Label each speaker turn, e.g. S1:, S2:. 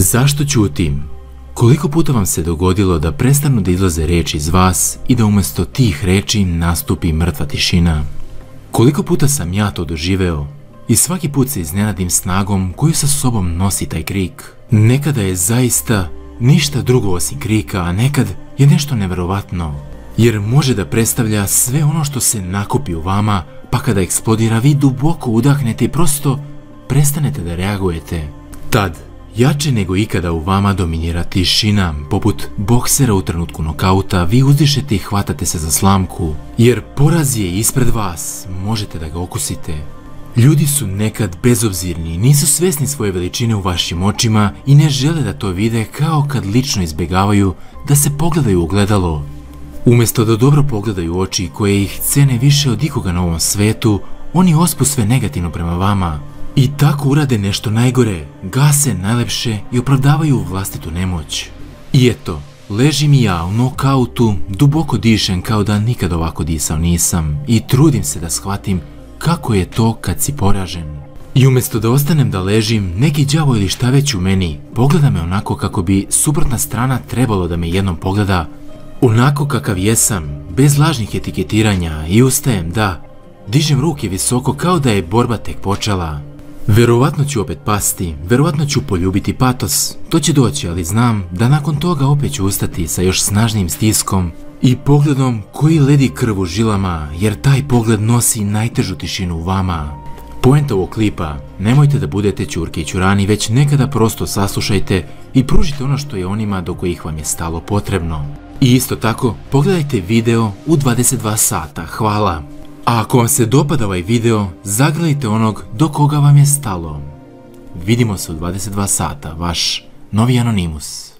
S1: Zašto ćutim? Koliko puta vam se dogodilo da prestanu da izlaze reči iz vas i da umjesto tih reči nastupi mrtva tišina? Koliko puta sam ja to doživeo i svaki put se iznenadim snagom koju sa sobom nosi taj krik. Nekada je zaista ništa drugo osim krika, a nekad je nešto neverovatno, jer može da predstavlja sve ono što se nakupi u vama, pa kada eksplodira vi duboko udahnete i prosto prestanete da reagujete. Tad, jače nego ikada u vama dominira tišina, poput boksera u trenutku nokauta, vi uzdišete i hvatate se za slamku, jer poraz je ispred vas, možete da ga okusite. Ljudi su nekad bezobzirni, nisu svesni svoje veličine u vašim očima i ne žele da to vide, kao kad lično izbjegavaju da se pogledaju u ogledalo. Umjesto da dobro pogledaju oči koje ih cene više od ikoga na ovom svetu, oni ospu sve negativno prema vama. I tako urade nešto najgore, gase najlepše i opravdavaju vlastitu nemoć. I eto, ležim i ja u nokautu, duboko dišem kao da nikad ovako disao nisam i trudim se da shvatim kako je to kad si poražen. I umjesto da ostanem da ležim, neki đavo ili šta već u meni pogleda me onako kako bi suprotna strana trebalo da me jednom pogleda, onako kakav jesam, bez lažnih etiketiranja, i ustajem da dižem ruke visoko kao da je borba tek počela. Verovatno ću opet pasti, verovatno ću poljubiti patos, to će doći, ali znam da nakon toga opet ću ustati sa još snažnijim stiskom i pogledom koji ledi krv u žilama, jer taj pogled nosi najtežu tišinu u vama. Poenta ovog klipa, nemojte da budete ćurke i ćurani, već nekada prosto saslušajte i pružite ono što je onima do kojih vam je stalo potrebno. I isto tako, pogledajte video u 22 sata, hvala. A ako vam se dopada ovaj video, zagrlite onog do koga vam je stalo. Vidimo se u 22 sata, vaš novi Anonimus.